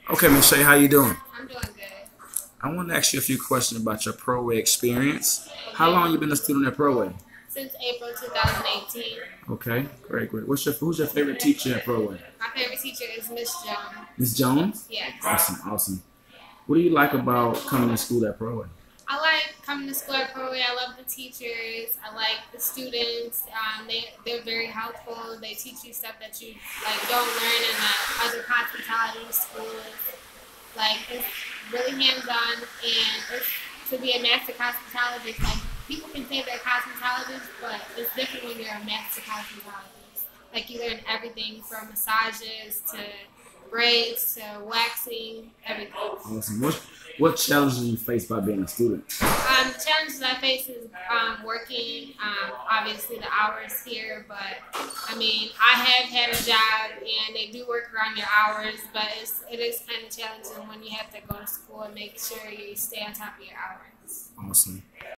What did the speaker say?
Okay, Miss Shay, how you doing? I'm doing good. I want to ask you a few questions about your ProWay experience. How Okay. long you been a student at ProWay? Since April 2018, Okay, great, great. Who's your favorite teacher at ProWay? my favorite teacher is Miss Jones. Miss Jones? Yes. Awesome, awesome. What do you like about coming to school at ProWay? I like coming to school at Pro. I love the teachers. I like the students. They're very helpful. They teach you stuff that you don't learn in other hospitality schools. It's really hands on, and to be a master cosmetologist, people can say they're cosmetologists, but it's different when you're a master cosmetologist. You learn everything from massages to braids to waxing, everything. Awesome. What challenges do you face by being a student? The challenges I face is working, obviously the hours here, but I have had a job and they do work around your hours, but it is kind of challenging when you have to go to school and make sure you stay on top of your hours. Awesome.